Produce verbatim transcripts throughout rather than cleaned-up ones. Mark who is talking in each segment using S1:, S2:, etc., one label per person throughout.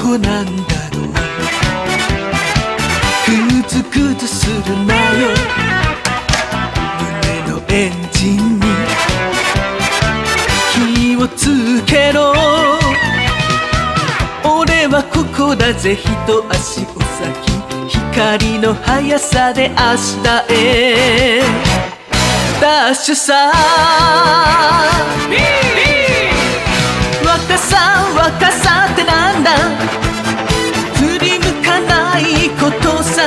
S1: こなんだろう。グズグズするなよ、胸のエンジンに火をつけろ。俺はここだぜ、一足お先、光の速さで明日へダッシュさ。若さ若さってなんだ、振り向かないことさ。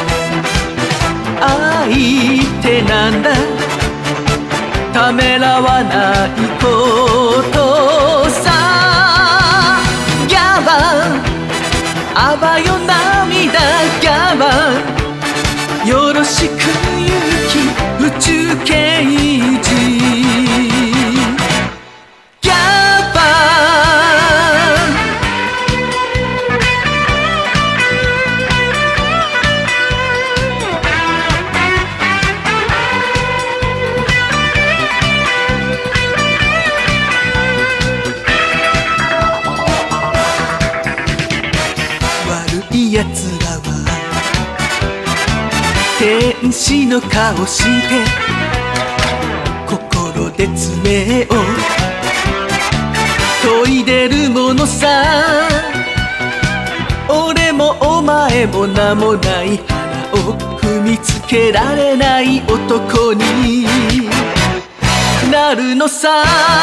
S1: 愛ってなんだ、ためらわないことさ。ギャバンあばよ涙、ギャバンよろしく勇気宇宙刑事。ギャバン悪いやつらは天使の顔して心で爪を研いでるものさ。俺もお前も名もない花を踏みつけられない男になるのさ。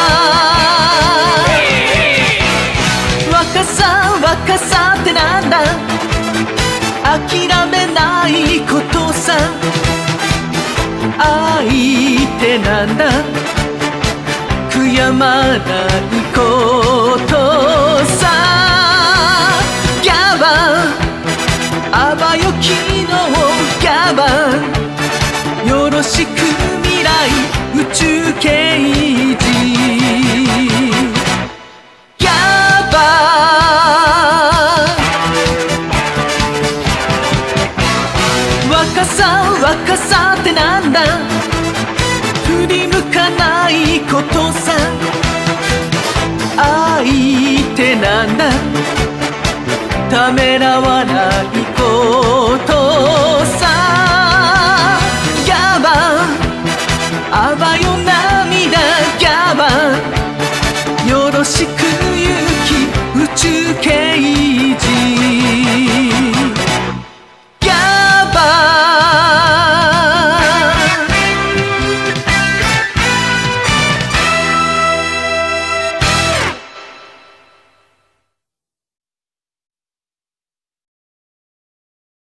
S1: 若さ若さってなんだ、諦めないことさ。愛ってなんだ、悔やまないことさ。ギャバンあばよ昨日、ギャバンよろしく未来宇宙刑事。ギャバン若さ若さってなんだ、振り向かないことさ。愛ってなんだ、ためらわないことさ。ギャバンあばよ涙、ギャバンよろしく勇気宇宙刑